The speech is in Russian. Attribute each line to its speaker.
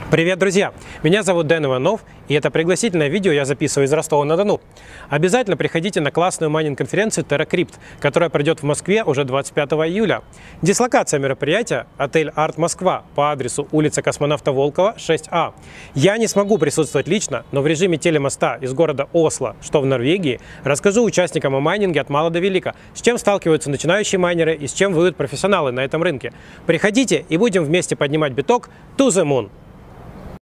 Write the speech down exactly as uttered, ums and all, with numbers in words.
Speaker 1: Привет, друзья! Меня зовут Дэн Иванов, и это пригласительное видео я записываю из Ростова-на-Дону. Обязательно приходите на классную майнинг-конференцию TerraCrypt, которая пройдет в Москве уже двадцать пятого июля. Дислокация мероприятия – отель «Арт Москва» по адресу улица Космонавта Волкова, шесть А. Я не смогу присутствовать лично, но в режиме телемоста из города Осло, что в Норвегии, расскажу участникам о майнинге от мала до велика, с чем сталкиваются начинающие майнеры и с чем воюют профессионалы на этом рынке. Приходите и будем вместе поднимать биток to the moon!